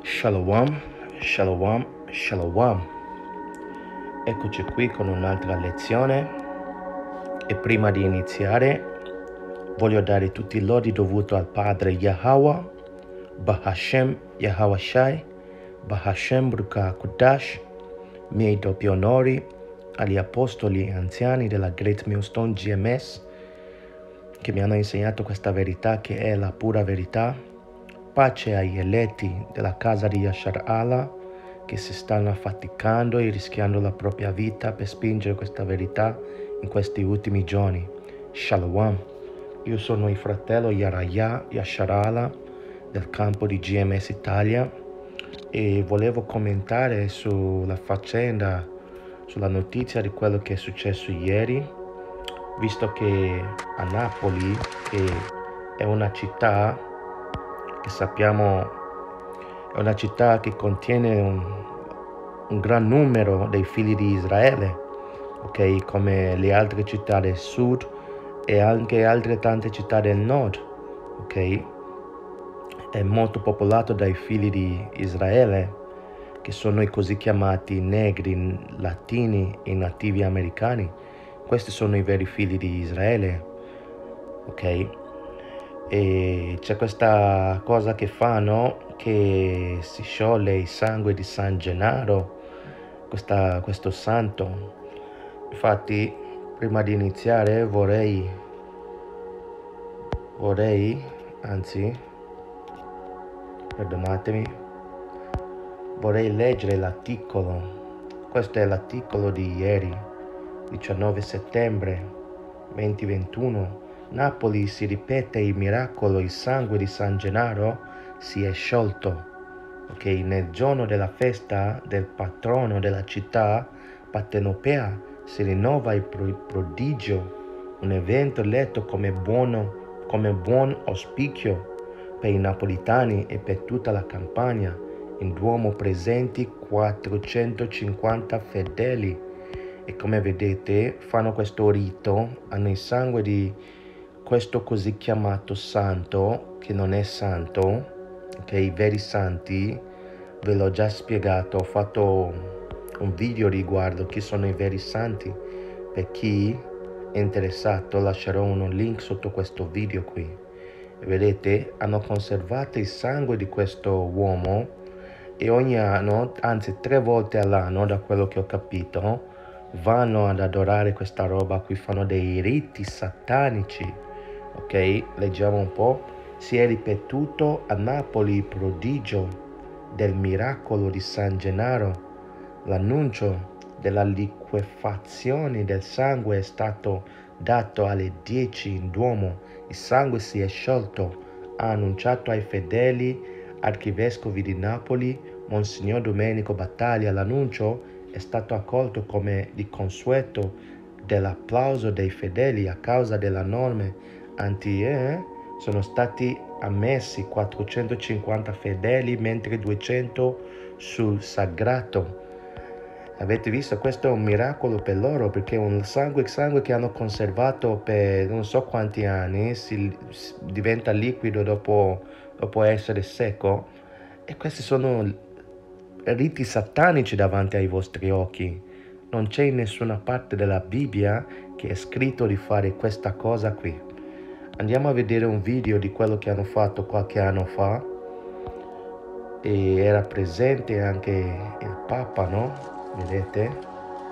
Shalom, shalom, shalom. Eccoci qui con un'altra lezione e prima di iniziare voglio dare tutti i lodi dovuti al Padre Yahweh, Bahashem Yahweh Shai, Bahashem Bruka Kudash, miei doppi onori agli apostoli e anziani della Great Millstone GMS che mi hanno insegnato questa verità che è la pura verità. Pace agli eletti della casa di Yashar Allah che si stanno affaticando e rischiando la propria vita per spingere questa verità in questi ultimi giorni. Shalom. Io sono il fratello Yaraya Yashar Allah del campo di GMS Italia e volevo commentare sulla faccenda, sulla notizia di quello che è successo ieri, visto che a Napoli, che è una città che sappiamo è una città che contiene un gran numero dei figli di Israele, ok? Come le altre città del sud e anche altre tante città del nord, ok? È molto popolato dai figli di Israele, che sono i così chiamati negri, latini e nativi americani. Questi sono i veri figli di Israele, ok? E c'è questa cosa che fanno, che si scioglie il sangue di San Gennaro, questo santo. Infatti, prima di iniziare vorrei, anzi, perdonatemi, vorrei leggere l'articolo. Questo è l'articolo di ieri, 19 settembre 2021. Napoli si ripete il miracolo, il sangue di San Gennaro si è sciolto. Ok, nel giorno della festa del patrono della città partenopea si rinnova il prodigio, un evento letto come buon auspicio per i napolitani e per tutta la Campania. In Duomo presenti 450 fedeli e come vedete fanno questo rito, hanno il sangue di questo così chiamato santo, che non è santo, che i veri santi, ve l'ho già spiegato, ho fatto un video riguardo chi sono i veri santi. Per chi è interessato lascerò un link sotto questo video qui. E vedete, hanno conservato il sangue di questo uomo e ogni anno, anzi 3 volte all'anno, da quello che ho capito, vanno ad adorare questa roba qui, fanno dei riti satanici. Ok, leggiamo un po'. Si è ripetuto a Napoli il prodigio del miracolo di San Gennaro. L'annuncio della liquefazione del sangue è stato dato alle 10 in Duomo. Il sangue si è sciolto, ha annunciato ai fedeli archivescovi di Napoli, Monsignor Domenico Battaglia. L'annuncio è stato accolto come di consueto dell'applauso dei fedeli a causa della norma sono stati ammessi 450 fedeli mentre 200 sul sagrato. Avete visto? Questo è un miracolo per loro, perché un sangue che hanno conservato per non so quanti anni si diventa liquido dopo essere secco, e questi sono riti satanici davanti ai vostri occhi. Non c'è in nessuna parte della Bibbia che è scritto di fare questa cosa qui. Andiamo a vedere un video di quello che hanno fatto qualche anno fa, e era presente anche il Papa, no? Vedete?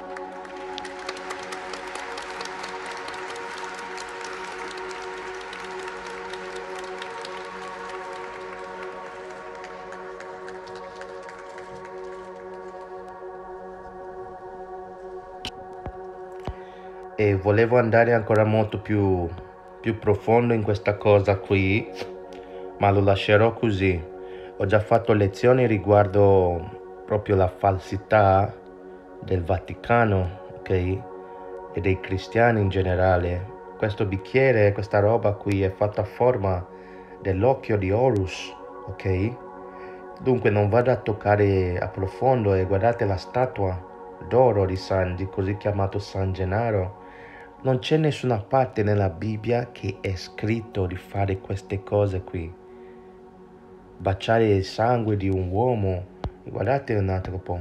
E volevo andare ancora molto più profondo in questa cosa qui, ma lo lascerò così. Ho già fatto lezioni riguardo proprio la falsità del Vaticano, ok? E dei cristiani in generale. Questo bicchiere, questa roba qui è fatta a forma dell'occhio di Horus, ok? Dunque non vado a toccare a profondo, e guardate la statua d'oro di così chiamato San Gennaro. Non c'è nessuna parte nella Bibbia che è scritto di fare queste cose qui. baciare il sangue di un uomo. Guardate un altro po'.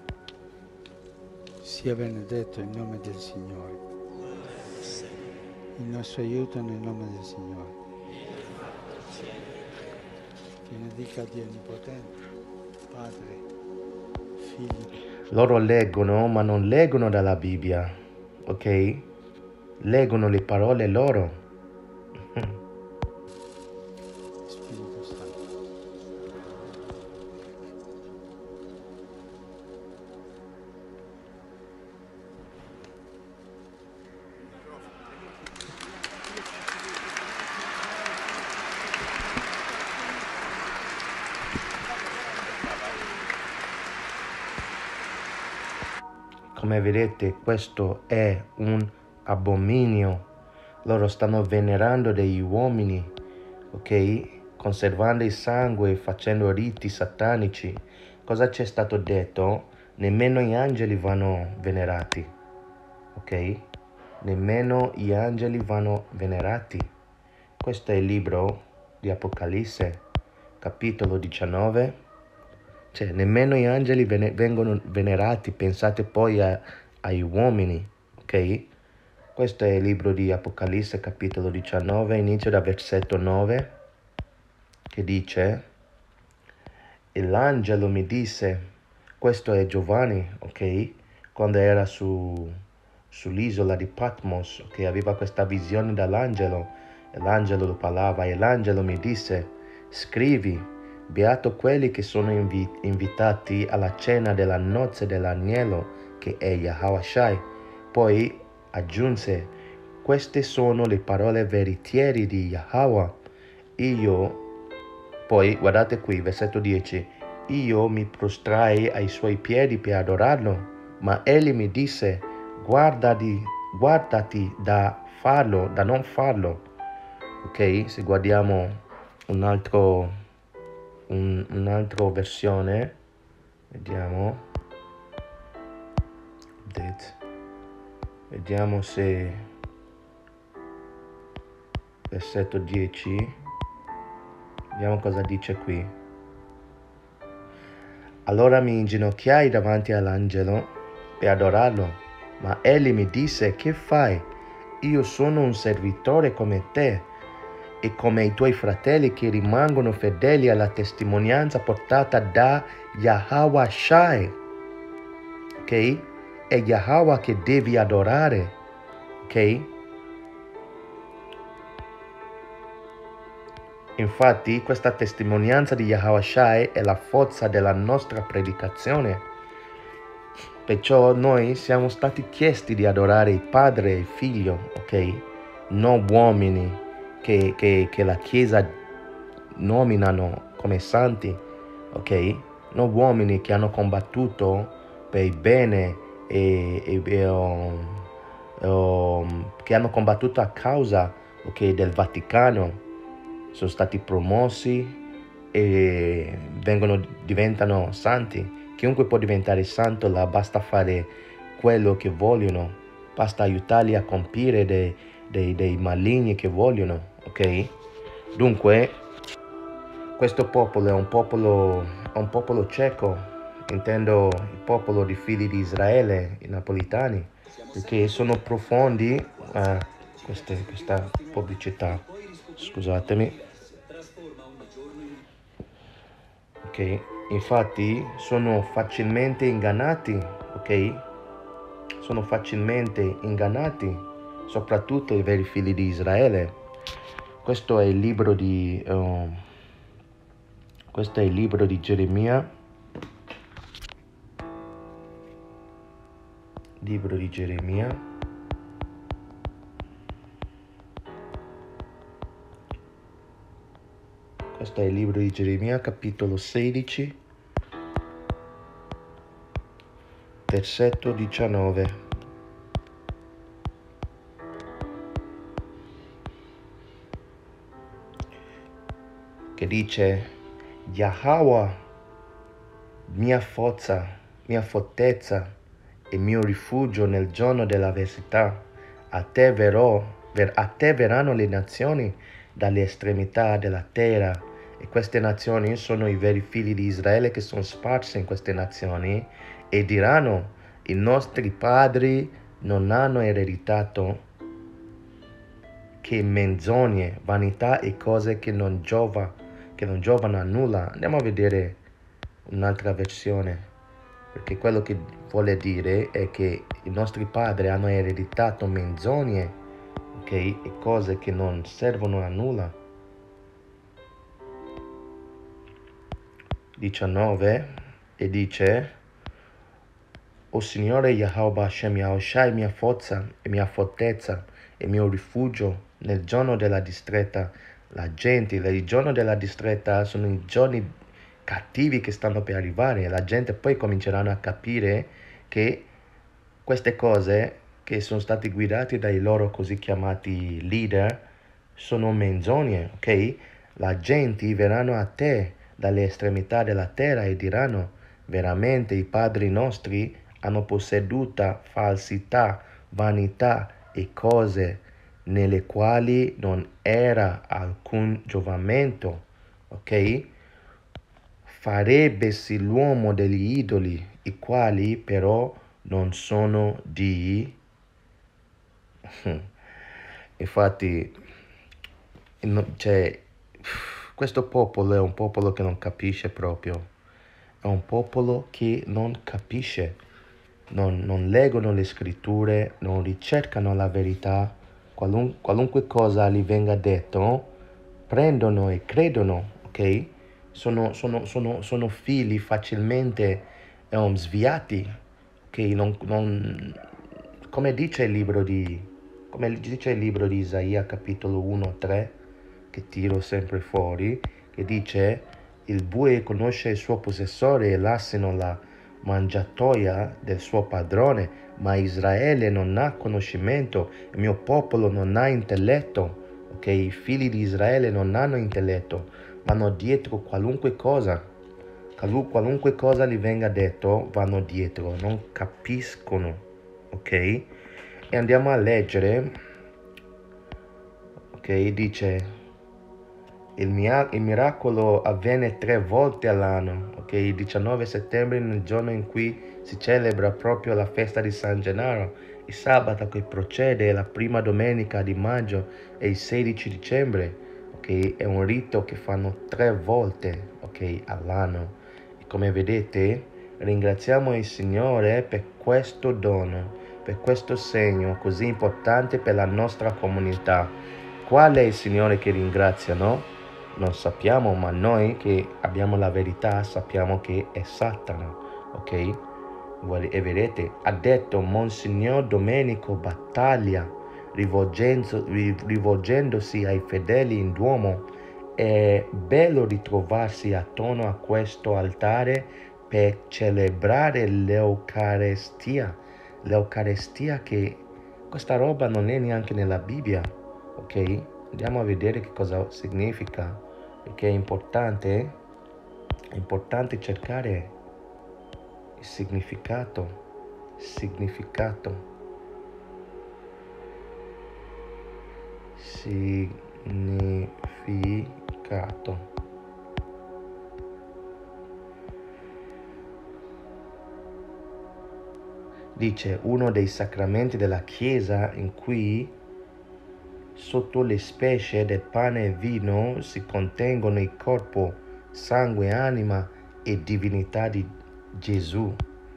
Sia benedetto il nome del Signore. Il nostro aiuto nel nome del Signore. Che ne dica Dio Onnipotente, Padre, Figlio. Loro leggono, ma non leggono dalla Bibbia, ok? Leggono le parole loro. Spirito Santo. Come vedete, questo è un abominio. Loro stanno venerando degli uomini, ok? Conservando il sangue, facendo riti satanici. Cosa c'è stato detto? Nemmeno gli angeli vanno venerati, ok? Nemmeno gli angeli vanno venerati. Questo è il libro di Apocalisse, capitolo 19. Cioè, nemmeno gli angeli vengono venerati, pensate poi ai uomini, ok? Questo è il libro di Apocalisse, capitolo 19, inizio da versetto 9, che dice: e l'angelo mi disse, questo è Giovanni, ok? Quando era sull'isola di Patmos, che aveva questa visione dall'angelo, e l'angelo lo parlava, e l'angelo mi disse, scrivi, beato quelli che sono invitati alla cena della nozze dell'agnello, che è Yahweh. Poi aggiunse, queste sono le parole veritiere di Yahweh. Poi, guardate qui, versetto 10, io mi prostrai ai suoi piedi per adorarlo, ma egli mi disse, guardati da non farlo. Ok, se guardiamo un'altra versione, vediamo, vediamo se versetto 10, vediamo cosa dice qui. Allora mi inginocchiai davanti all'angelo per adorarlo, ma egli mi disse, che fai? Io sono un servitore come te e come i tuoi fratelli che rimangono fedeli alla testimonianza portata da Yahweh Shai. Ok? È Yahweh che devi adorare. Ok? Infatti, questa testimonianza di Yahweh Shai è la forza della nostra predicazione. Perciò noi siamo stati chiesti di adorare il Padre e il Figlio, ok? Non uomini che la Chiesa nominano come santi, ok? Non uomini che hanno combattuto per il bene che hanno combattuto a causa, okay, del Vaticano. Sono stati promossi e diventano santi. Chiunque può diventare santo, basta fare quello che vogliono, basta aiutarli a compiere dei maligni che vogliono, ok? Dunque, questo popolo è un popolo cieco, intendo il popolo di figli di Israele, i napolitani, perché sono profondi. Questa pubblicità, scusatemi. Ok, infatti sono facilmente ingannati, ok? Sono facilmente ingannati, soprattutto i veri figli di Israele. Questo è il libro di Geremia. Libro di Geremia. Questo è il libro di Geremia, capitolo 16, versetto 19. Che dice, Yahweh, mia forza, mia fortezza e mio rifugio nel giorno dell'avversità, a te verranno le nazioni dalle estremità della terra E queste nazioni sono i veri figli di Israele che sono sparsi in queste nazioni e diranno: i nostri padri non hanno ereditato che menzogne, vanità e cose che non giovano a nulla. Andiamo a vedere un'altra versione, perché quello che vuole dire è che i nostri padri hanno ereditato menzogne, ok, e cose che non servono a nulla. 19 e dice: O Signore Yahweh Hashem Yahushai, mia forza e mia fortezza e mio rifugio nel giorno della distretta. Il giorno della distretta sono i giorni cattivi che stanno per arrivare e la gente poi cominceranno a capire che queste cose che sono state guidate dai loro così chiamati leader sono menzogne, ok? La gente verranno a te dalle estremità della terra e diranno: veramente i padri nostri hanno posseduta falsità, vanità e cose nelle quali non era alcun giovamento, ok? Farebbesi l'uomo degli idoli, i quali però non sono di... Infatti, cioè, questo popolo è un popolo che non capisce proprio. È un popolo che non capisce. Non leggono le scritture, non ricercano la verità. Qualunque cosa gli venga detto, prendono e credono, ok? Sono figli facilmente sviati, ok? Come dice il libro di Isaia capitolo 1-3, che tiro sempre fuori, che dice: il bue conosce il suo possessore e l'asino la mangiatoia del suo padrone, ma Israele non ha conoscimento, il mio popolo non ha intelletto, ok? I figli di Israele non hanno intelletto, vanno dietro qualunque cosa gli venga detto, vanno dietro, non capiscono, ok? E andiamo a leggere, ok? Dice: il miracolo avviene 3 volte all'anno, ok? Il 19 settembre, nel giorno in cui si celebra proprio la festa di San Gennaro, il sabato che procede è la prima domenica di maggio e il 16 dicembre, ok? È un rito che fanno 3 volte, ok, all'anno. E come vedete, ringraziamo il Signore per questo dono, per questo segno così importante per la nostra comunità. Qual è il Signore che ringrazia, no? Non sappiamo, ma noi che abbiamo la verità sappiamo che è Satana, ok? E vedete, ha detto Monsignor Domenico Battaglia, rivolgendosi ai fedeli in Duomo: è bello ritrovarsi attorno a questo altare per celebrare l'Eucarestia. L'Eucarestia, che questa roba non è neanche nella Bibbia, ok? Andiamo a vedere che cosa significa, perché è importante cercare il significato. Dice: uno dei sacramenti della Chiesa in cui sotto le specie del pane e vino si contengono il corpo, sangue, anima e divinità di Gesù.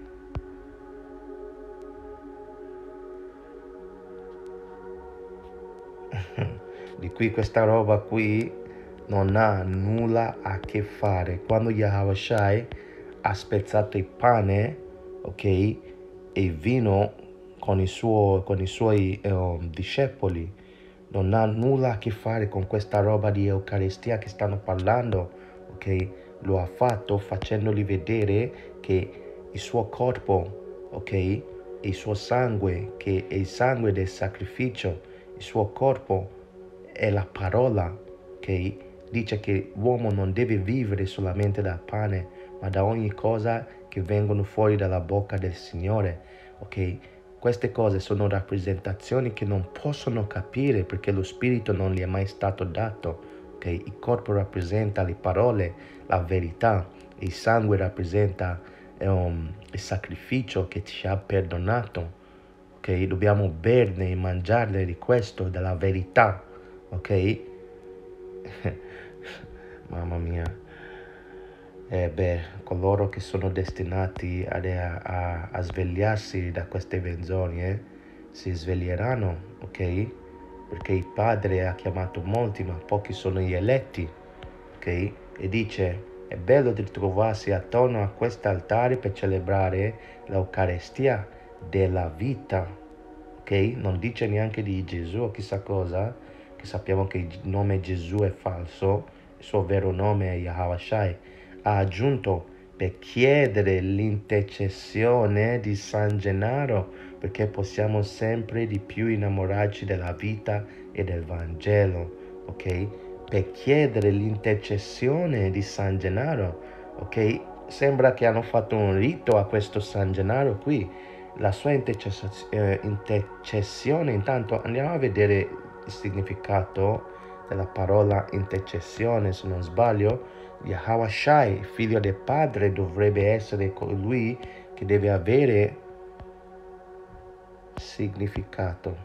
Di qui questa roba qui non ha nulla a che fare. Quando Yahushua ha spezzato il pane, ok, e il vino con i suoi discepoli, non ha nulla a che fare con questa roba di Eucaristia che stanno parlando, ok? Lo ha fatto facendoli vedere che il suo corpo, ok, e il suo sangue, che è il sangue del sacrificio, il suo corpo è la parola, ok? Dice che l'uomo non deve vivere solamente dal pane, ma da ogni cosa che vengono fuori dalla bocca del Signore, ok? Queste cose sono rappresentazioni che non possono capire perché lo Spirito non gli è mai stato dato, ok? ok? Il corpo rappresenta le parole, la verità, il sangue rappresenta il sacrificio che ci ha perdonato, ok? Dobbiamo berne e mangiare di questo, della verità, ok? Mamma mia. Coloro che sono destinati a svegliarsi da queste menzogne si sveglieranno, ok? Perché il Padre ha chiamato molti, ma pochi sono gli eletti, ok? E dice, è bello di trovarsi attorno a quest'altare per celebrare l'Eucarestia della vita, ok? Non dice neanche di Gesù o chissà cosa, che sappiamo che il nome Gesù è falso, il suo vero nome è Yahweh Shai. Ha aggiunto per chiedere l'intercessione di San Gennaro, perché possiamo sempre di più innamorarci della vita e del Vangelo, ok? Per chiedere l'intercessione di San Gennaro, ok? Sembra che hanno fatto un rito a questo San Gennaro qui. La sua intercessione, intanto andiamo a vedere il significato della parola intercessione, se non sbaglio. Yahweh Shai, figlio del Padre, dovrebbe essere colui che deve avere significato.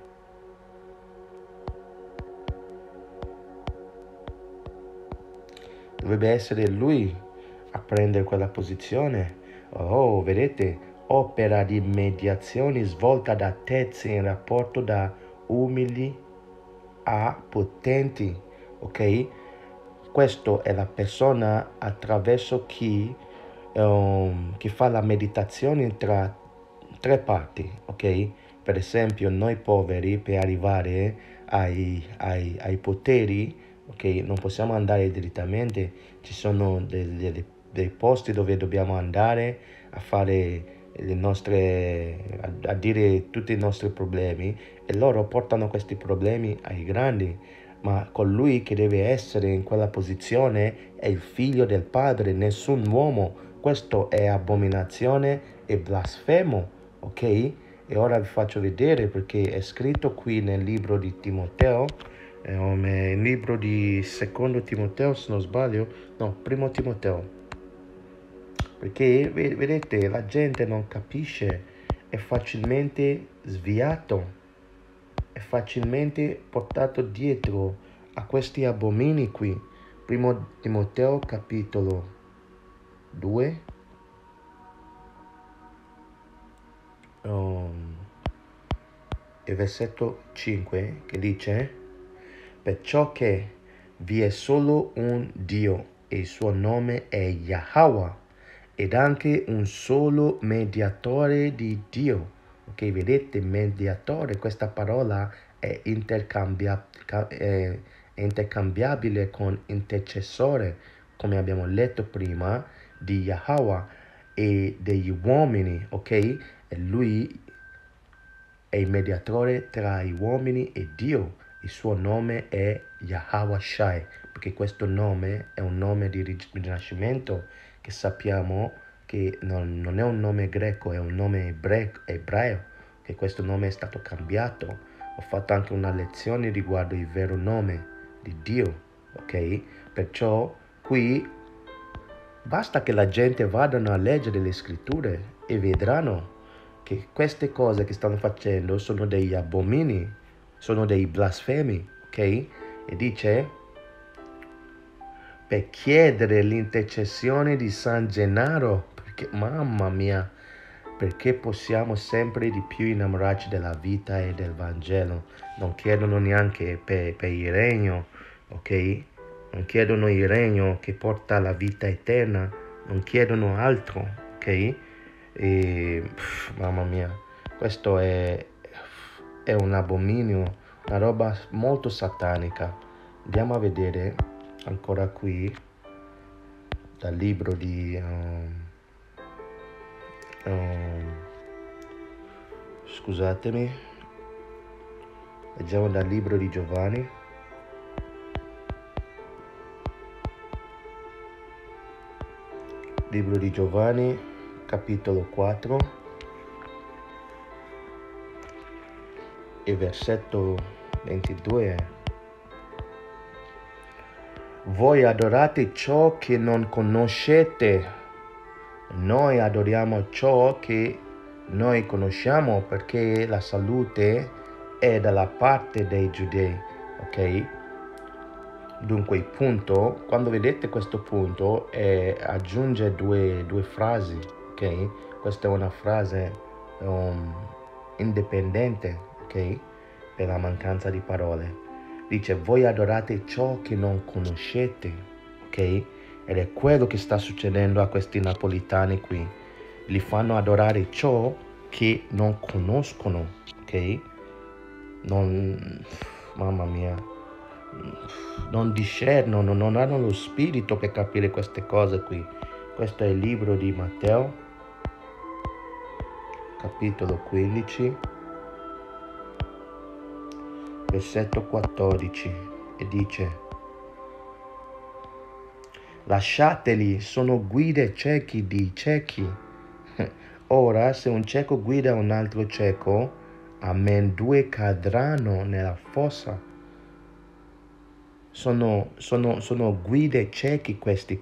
Dovrebbe essere lui a prendere quella posizione. Oh, vedete, opera di mediazione svolta da terzi in rapporto da umili a potenti, ok? Questa è la persona attraverso chi fa la meditazione tra tre parti, ok? Per esempio, noi poveri, per arrivare ai poteri, ok, non possiamo andare direttamente, ci sono dei posti dove dobbiamo andare a fare le nostre, a dire tutti i nostri problemi, e loro portano questi problemi ai grandi. Ma colui che deve essere in quella posizione è il figlio del Padre, nessun uomo. Questo è abominazione e blasfemo, ok? E ora vi faccio vedere perché è scritto qui nel libro di Timoteo, nel libro di secondo Timoteo, se non sbaglio, no, primo Timoteo. Perché vedete, la gente non capisce, è facilmente sviato, è facilmente portato dietro a questi abomini qui. Primo Timoteo capitolo 2, e versetto 5, che dice: perciò che vi è solo un Dio e il suo nome è Yahweh, ed anche un solo mediatore di Dio. Ok, vedete, mediatore, questa parola è intercambiabile con intercessore, come abbiamo letto prima, di Yahweh e degli uomini, ok? E lui è il mediatore tra gli uomini e Dio. Il suo nome è Yahweh Shai, perché questo nome è un nome di rinascimento che sappiamo che non è un nome greco, è un nome ebreo, che questo nome è stato cambiato. Ho fatto anche una lezione riguardo il vero nome di Dio, ok? Perciò qui basta che la gente vadano a leggere le scritture e vedranno che queste cose che stanno facendo sono degli abomini, sono dei blasfemi, ok? E dice, per chiedere l'intercessione di San Gennaro, perché, mamma mia, perché possiamo sempre di più innamorarci della vita e del Vangelo. Non chiedono neanche per il regno, ok? Non chiedono il regno che porta alla vita eterna, non chiedono altro, ok? E mamma mia, questo è un abominio, una roba molto satanica. Andiamo a vedere ancora qui dal libro di scusatemi, leggiamo dal libro di Giovanni, libro di Giovanni, capitolo 4 e versetto 22. Voi adorate ciò che non conoscete. Noi adoriamo ciò che noi conosciamo perché la salute è dalla parte dei giudei, ok? Dunque il punto, quando vedete questo punto, aggiunge due frasi, ok? Questa è una frase indipendente, ok? Per la mancanza di parole. Dice, voi adorate ciò che non conoscete, ok? Ed è quello che sta succedendo a questi napolitani qui. Li fanno adorare ciò che non conoscono, ok? Mamma mia, non discernono, non hanno lo spirito per capire queste cose qui. Questo è il libro di Matteo, capitolo 15, versetto 14, e dice: lasciateli, sono guide ciechi di ciechi. Ora, se un cieco guida un altro cieco, amen, due cadranno nella fossa. Sono guide ciechi questi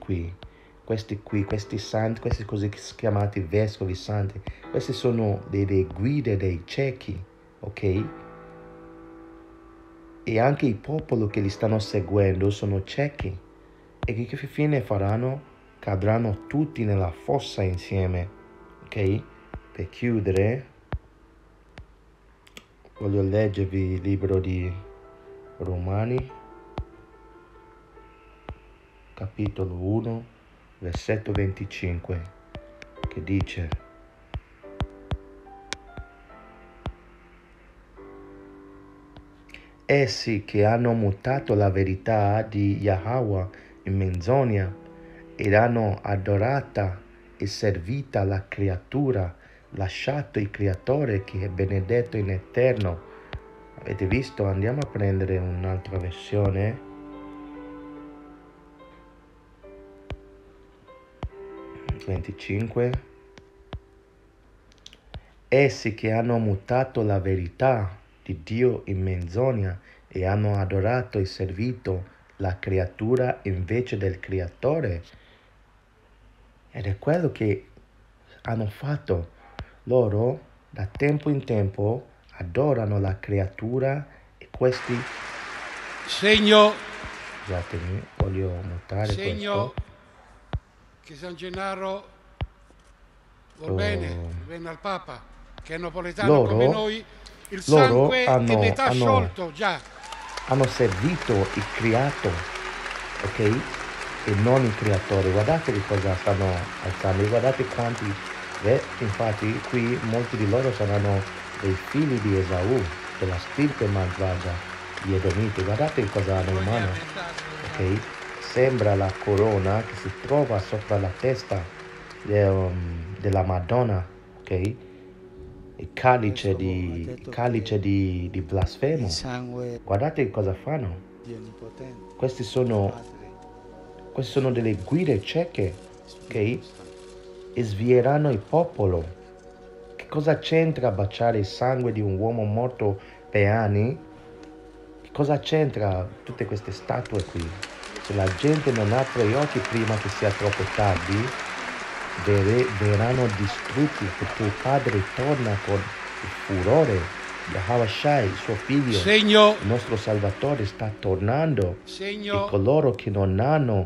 santi, questi così chiamati vescovi santi. Questi sono delle guide dei ciechi, ok? E anche il popolo che li stanno seguendo sono ciechi. E che fine faranno? Cadranno tutti nella fossa insieme, ok? Per chiudere, voglio leggervi il libro di Romani, capitolo 1, versetto 25, che dice: essi che hanno mutato la verità di Yahweh in menzogna ed hanno adorata e servita la creatura, lasciato il creatore che è benedetto in eterno. Avete visto? Andiamo a prendere un'altra versione. Essi che hanno mutato la verità di Dio in menzogna e hanno adorato e servito la creatura invece del creatore. Ed è quello che hanno fatto. Loro da tempo in tempo adorano la creatura e questi... Segno. Scusatemi, voglio mutare Segno questo. che San Gennaro va bene al Papa, che è napoletano come noi, il sangue è metà sciolto già. Hanno servito il creato, ok? E non il creatore. Guardate di cosa stanno alzando, guardate quanti... infatti qui molti di loro saranno dei figli di Esaù, della stirpe malvagia di Edomiti. Guardate cosa hanno in mano, ok? Sembra la corona che si trova sopra la testa della Madonna, ok? Il calice di blasfemo. Guardate cosa fanno. Questi sono delle guide cieche, ok? E svieranno il popolo. Che cosa c'entra baciare il sangue di un uomo morto per anni? Che cosa c'entra tutte queste statue qui? Se la gente non apre gli occhi prima che sia troppo tardi, verranno distrutti, perché il Padre torna con il furore. Yahweh Shai, il suo figlio, Segno. il nostro Salvatore, sta tornando. Segno. E coloro che non hanno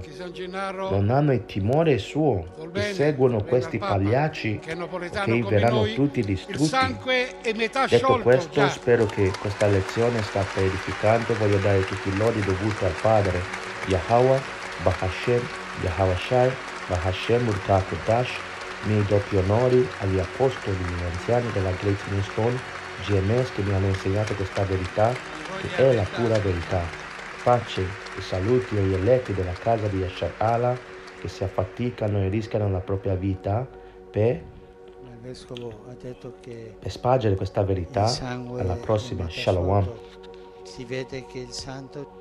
il timore suo e seguono questi pagliacci, che verranno tutti distrutti. Detto questo, spero che questa lezione sta edificando. Voglio dare tutti i lodi dovuti al Padre Yahweh, Bahashem, Yahweh Shai, Bahashem Urkakudash, miei doppi onori agli apostoli e anziani della Great Millstone, GMS, che mi hanno insegnato questa verità, che è la pura verità. Pace e saluti agli eletti della casa di Yashar Allah, che si affaticano e rischiano la propria vita per spargere questa verità. Alla prossima. Shalom. Si vede che il santo